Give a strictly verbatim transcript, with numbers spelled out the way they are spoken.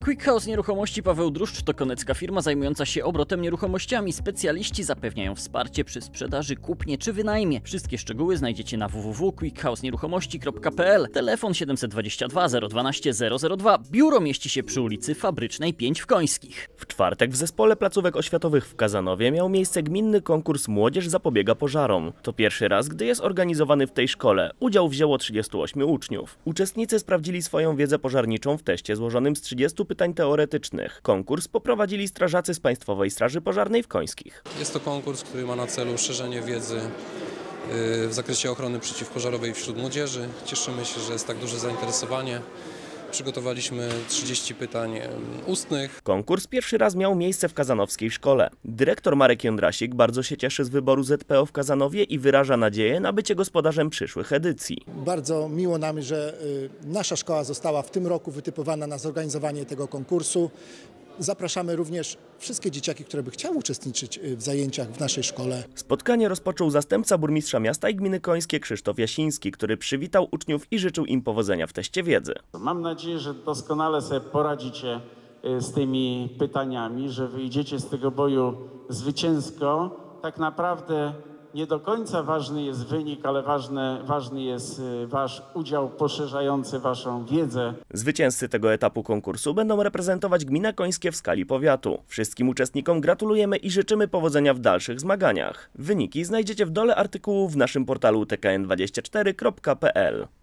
Quick House Nieruchomości Paweł Druszcz to konecka firma zajmująca się obrotem nieruchomościami. Specjaliści zapewniają wsparcie przy sprzedaży, kupnie czy wynajmie. Wszystkie szczegóły znajdziecie na w w w kropka quick house nieruchomości kropka p l. Telefon siedem dwa dwa zero jeden dwa zero zero dwa. Biuro mieści się przy ulicy Fabrycznej pięć w Końskich. W czwartek w Zespole Placówek Oświatowych w Kazanowie miał miejsce gminny konkurs Młodzież zapobiega pożarom. To pierwszy raz, gdy jest organizowany w tej szkole. Udział wzięło trzydziestu ośmiu uczniów. Uczestnicy sprawdzili swoją wiedzę pożarniczą w teście złożonym z trzydziestu pytań teoretycznych. Konkurs poprowadzili strażacy z Państwowej Straży Pożarnej w Końskich. Jest to konkurs, który ma na celu szerzenie wiedzy w zakresie ochrony przeciwpożarowej wśród młodzieży. Cieszymy się, że jest tak duże zainteresowanie. Przygotowaliśmy trzydzieści pytań ustnych. Konkurs pierwszy raz miał miejsce w kazanowskiej szkole. Dyrektor Marek Jędrasik bardzo się cieszy z wyboru Z P O w Kazanowie i wyraża nadzieję na bycie gospodarzem przyszłych edycji. Bardzo miło nam, że nasza szkoła została w tym roku wytypowana na zorganizowanie tego konkursu. Zapraszamy również wszystkie dzieciaki, które by chciały uczestniczyć w zajęciach w naszej szkole. Spotkanie rozpoczął zastępca burmistrza miasta i gminy Końskie Krzysztof Jasiński, który przywitał uczniów i życzył im powodzenia w teście wiedzy. Mam nadzieję, że doskonale sobie poradzicie z tymi pytaniami, że wyjdziecie z tego boju zwycięsko. Tak naprawdę nie do końca ważny jest wynik, ale ważne, ważny jest wasz udział poszerzający waszą wiedzę. Zwycięzcy tego etapu konkursu będą reprezentować gminę Końskie w skali powiatu. Wszystkim uczestnikom gratulujemy i życzymy powodzenia w dalszych zmaganiach. Wyniki znajdziecie w dole artykułu w naszym portalu t k n dwadzieścia cztery kropka p l.